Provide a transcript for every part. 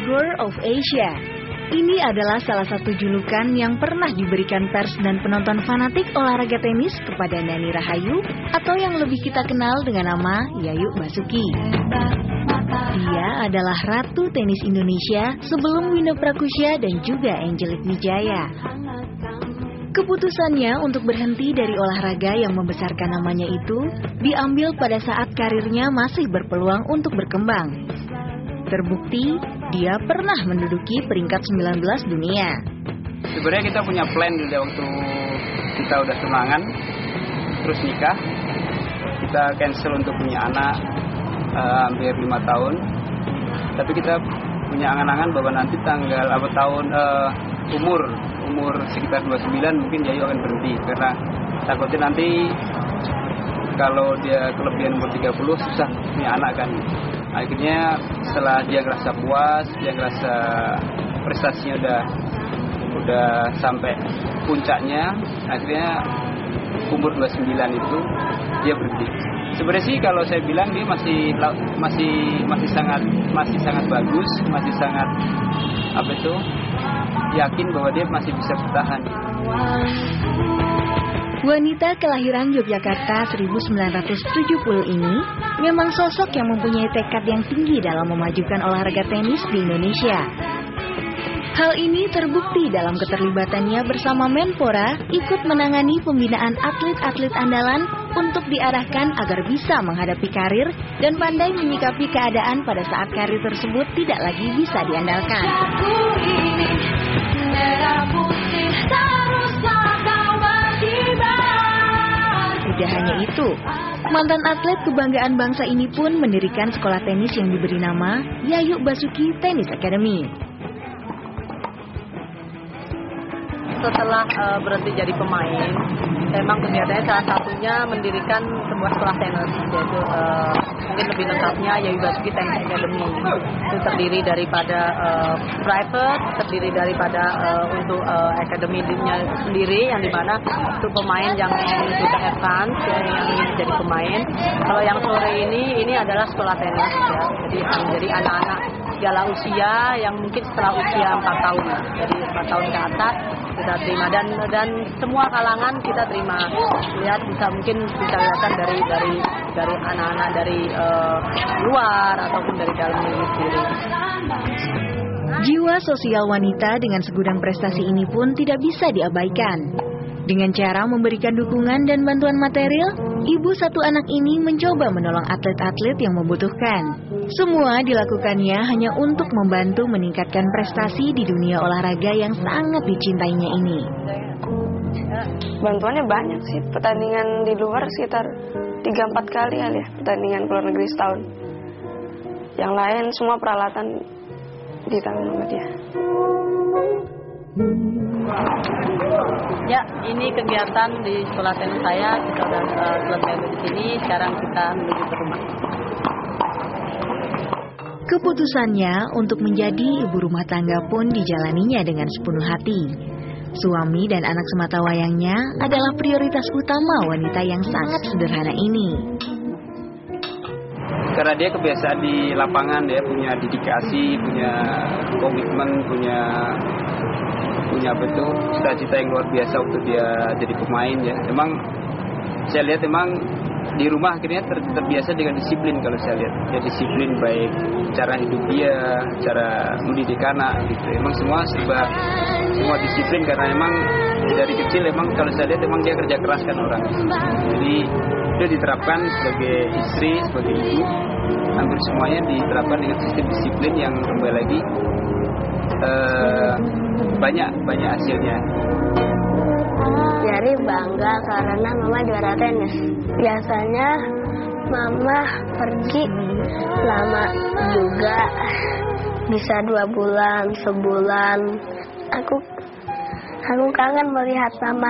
Tiger of Asia. Ini adalah salah satu julukan yang pernah diberikan pers dan penonton fanatik olahraga tenis kepada Nani Rahayu atau yang lebih kita kenal dengan nama Yayu Basuki. Dia adalah ratu tenis Indonesia sebelum Wina Prakusya dan juga Angelique Wijaya. Keputusannya untuk berhenti dari olahraga yang membesarkan namanya itu diambil pada saat karirnya masih berpeluang untuk berkembang. Terbukti, dia pernah menduduki peringkat 19 dunia. Sebenarnya kita punya plan dari waktu kita udah tunangan, terus nikah. Kita cancel untuk punya anak hampir 5 tahun. Tapi kita punya angan-angan bahwa nanti umur sekitar 29 mungkin Yayu akan berhenti. Karena takutnya nanti kalau dia kelebihan umur 30 susah punya anak kan. Akhirnya setelah dia ngerasa puas, dia ngerasa prestasinya udah sampai puncaknya, akhirnya umur 29 itu dia berhenti. Sebenarnya sih kalau saya bilang dia masih sangat bagus, masih sangat yakin bahwa dia masih bisa bertahan. Wanita kelahiran Yogyakarta 1970 ini memang sosok yang mempunyai tekad yang tinggi dalam memajukan olahraga tenis di Indonesia. Hal ini terbukti dalam keterlibatannya bersama Menpora ikut menangani pembinaan atlet-atlet andalan untuk diarahkan agar bisa menghadapi karir dan pandai menyikapi keadaan pada saat karir tersebut tidak lagi bisa diandalkan. Tidak hanya itu, mantan atlet kebanggaan bangsa ini pun mendirikan sekolah tenis yang diberi nama Yayu Basuki Tennis Academy. Setelah berhenti jadi pemain, memang kegiatannya salah satunya mendirikan sebuah sekolah tenis, yaitu mungkin lebih lengkapnya Yayu Basuki Tennis Academy. Itu terdiri daripada private, terdiri daripada untuk akademinya sendiri, yang dimana untuk pemain yang sudah advance, yang ingin jadi pemain. Kalau yang sore ini adalah sekolah tenis, ya. Jadi anak-anak segala usia yang mungkin setelah usia 4 tahun, jadi 4 tahun ke atas kita terima dan semua kalangan kita terima. Lihat mungkin bisa lihatkan dari anak-anak dari luar ataupun dari dalam negeri sendiri. Jiwa sosial wanita dengan segudang prestasi ini pun tidak bisa diabaikan. Dengan cara memberikan dukungan dan bantuan material, ibu satu anak ini mencoba menolong atlet-atlet yang membutuhkan. Semua dilakukannya hanya untuk membantu meningkatkan prestasi di dunia olahraga yang sangat dicintainya ini. Bantuannya banyak sih, pertandingan di luar sekitar 3-4 kali ya, pertandingan ke luar negeri setahun. Yang lain semua peralatan ditanggung sama dia. Ya, ini kegiatan di sekolah tenis saya. Kita sudah selesai di sini. Sekarang kita menuju ke rumah. Keputusannya untuk menjadi ibu rumah tangga pun dijalaninya dengan sepenuh hati. Suami dan anak sematawayangnya adalah prioritas utama wanita yang sangat sederhana ini. Karena dia kebiasaan di lapangan, dia punya dedikasi, punya komitmen, punya cita-cita yang luar biasa waktu dia jadi pemain ya. Emang saya lihat di rumah akhirnya terbiasa dengan disiplin. Kalau saya lihat dia disiplin, baik cara hidup dia, cara mendidik anak gitu. Emang semua disiplin karena emang dari kecil kalau saya lihat dia kerja keras kan orang. Jadi dia diterapkan sebagai istri, sebagai ibu, hampir semuanya diterapkan dengan sistem disiplin yang kembali lagi banyak hasilnya. Jadi bangga karena mama juara tenis. Biasanya mama pergi lama juga, bisa 2 bulan, sebulan. Aku kangen melihat mama.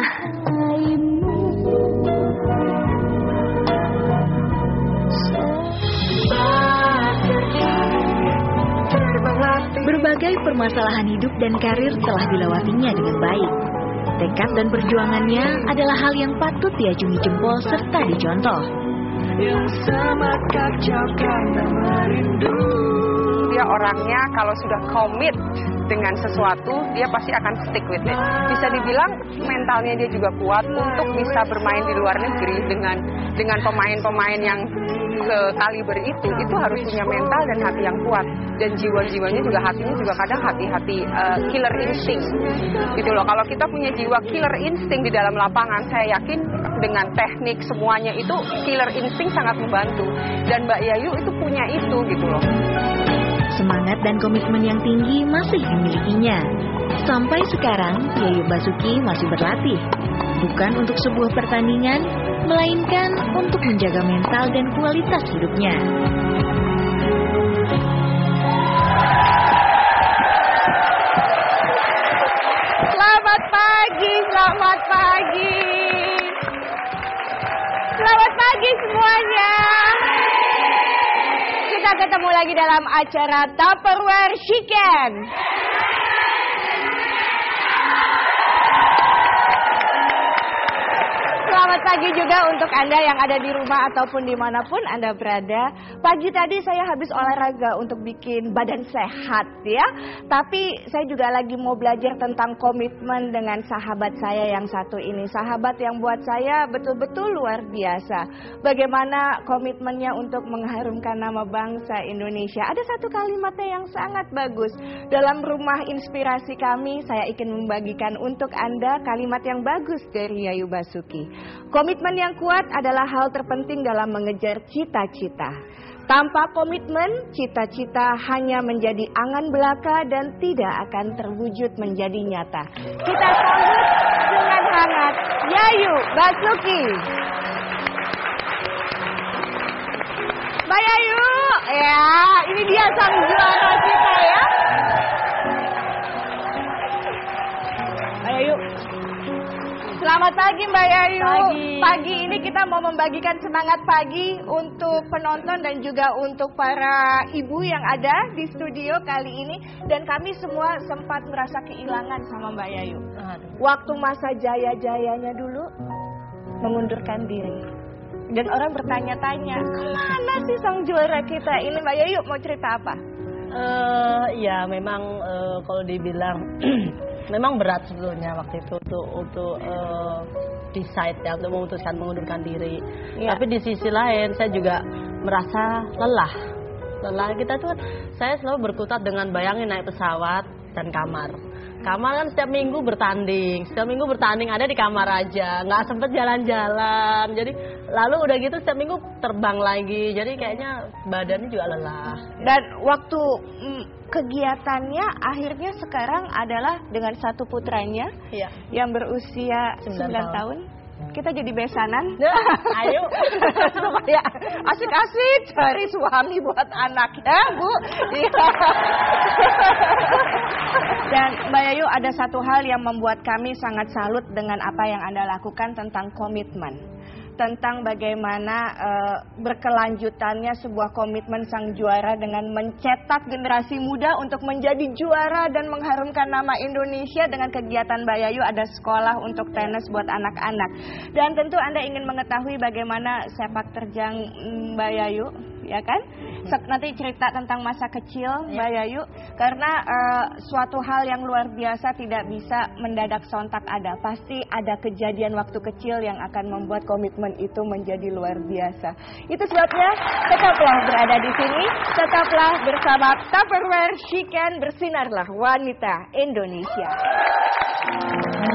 Berbagai permasalahan hidup dan karir telah dilewatinya dengan baik. Tekad dan perjuangannya adalah hal yang patut diacungi jempol serta dicontoh. dia orangnya kalau sudah komit dengan sesuatu, dia pasti akan stick with it. Bisa dibilang mentalnya dia juga kuat untuk bisa bermain di luar negeri dengan pemain-pemain yang sekaliber itu harus punya mental dan hati yang kuat. Dan jiwa-jiwanya juga, hatinya juga kadang hati-hati killer instinct gitu loh. Kalau kita punya jiwa killer instinct di dalam lapangan, saya yakin dengan teknik semuanya itu killer instinct sangat membantu. Dan Mbak Yayu itu punya itu gitu loh. Semangat dan komitmen yang tinggi masih dimilikinya. Sampai sekarang, Yayu Basuki masih berlatih. Bukan untuk sebuah pertandingan, melainkan untuk menjaga mental dan kualitas hidupnya. Selamat pagi, selamat pagi. Selamat pagi semuanya. Kita ketemu lagi dalam acara Tupperware Chicken. Selamat pagi juga untuk Anda yang ada di rumah ataupun dimanapun Anda berada. Pagi tadi saya habis olahraga untuk bikin badan sehat ya. Tapi saya juga lagi mau belajar tentang komitmen dengan sahabat saya yang satu ini. Sahabat yang buat saya betul-betul luar biasa. Bagaimana komitmennya untuk mengharumkan nama bangsa Indonesia. Ada satu kalimatnya yang sangat bagus. Dalam rumah inspirasi kami, saya ingin membagikan untuk Anda kalimat yang bagus dari Yayu Basuki. Komitmen yang kuat adalah hal terpenting dalam mengejar cita-cita. Tanpa komitmen, cita-cita hanya menjadi angan belaka dan tidak akan terwujud menjadi nyata. Kita sambut dengan hangat Yayu Basuki. Mbak Yayu, ya ini dia sang juara kita ya. Mbak Yayu. Selamat pagi Mbak Yayu. Pagi ini kita mau membagikan semangat pagi untuk penonton dan juga untuk para ibu yang ada di studio kali ini. Dan kami semua sempat merasa kehilangan sama Mbak Yayu. Waktu masa jaya-jayanya dulu mengundurkan diri. Dan orang bertanya-tanya, kemana sih sang juara kita ini? Mbak Yayu mau cerita apa? Ya memang kalau dibilang memang berat sebetulnya waktu itu untuk decide ya, untuk memutuskan mengundurkan diri. Ya. Tapi di sisi lain saya juga merasa lelah. Kita tuh, saya selalu berkutat dengan bayangin naik pesawat dan kamar. Kamar kan setiap minggu bertanding ada di kamar aja, nggak sempet jalan-jalan. Jadi lalu udah gitu setiap minggu terbang lagi, jadi kayaknya badannya juga lelah. Dan waktu kegiatannya akhirnya sekarang adalah dengan satu putranya yang berusia 9 tahun. Kita jadi besanan. Ayo. Supaya asik-asik cari suami buat anak ya, Bu. Dan Mbak Yayu, ada satu hal yang membuat kami sangat salut dengan apa yang Anda lakukan tentang komitmen. Tentang bagaimana berkelanjutannya sebuah komitmen sang juara dengan mencetak generasi muda untuk menjadi juara dan mengharumkan nama Indonesia dengan kegiatan Mbak Yayu ada sekolah untuk tenis buat anak-anak. Dan tentu Anda ingin mengetahui bagaimana sepak terjang Mbak Yayu, ya kan? Nanti cerita tentang masa kecil Mbak Yayu, karena suatu hal yang luar biasa tidak bisa mendadak sontak ada. Pasti ada kejadian waktu kecil yang akan membuat komitmen itu menjadi luar biasa. Itu sebabnya tetaplah berada di sini, tetaplah bersama Tupperware Chicken, bersinarlah wanita Indonesia.